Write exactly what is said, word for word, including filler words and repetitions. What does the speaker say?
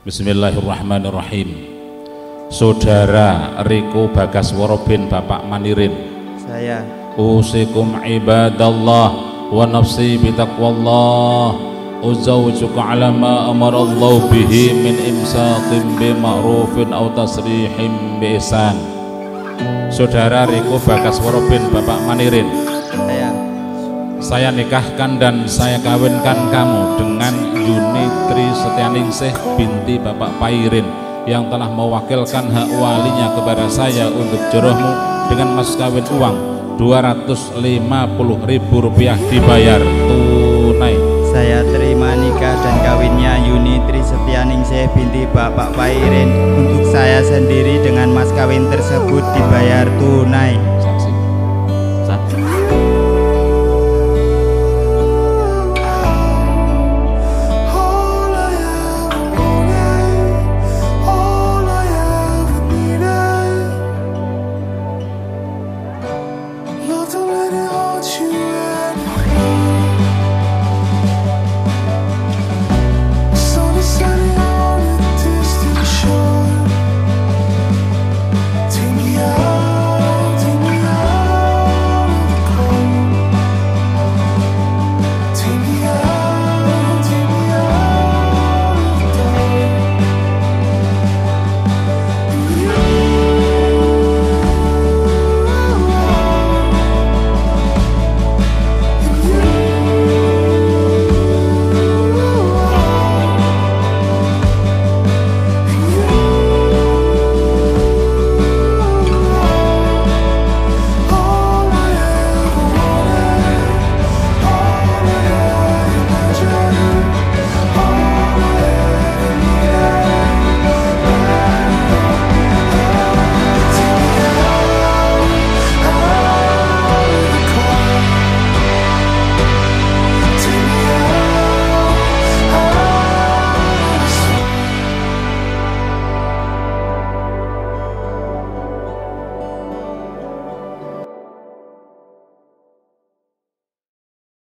Bismillahirrahmanirrahim. Saudara Riko Bagaswara bin Bapak Manirin, saya usikum ibadallah wa nafsi bitaqwallah, uzawjuka ala ma amarallahu bihi min imsaqin bi ma'rufin aw tasrihim bi ihsan. Saudara Riko Bagaswara bin Bapak Manirin, saya saya nikahkan dan saya kawinkan kamu dengan Yuni Tri Setianingsih binti Bapak Pairin yang telah mewakilkan hak walinya kepada saya untuk jodohmu dengan mas kawin uang dua ratus lima puluh ribu rupiah dibayar tunai. Saya terima nikah dan kawinnya Yuni Tri Setianingsih binti Bapak Pairin untuk saya sendiri dengan mas kawin tersebut dibayar tunai.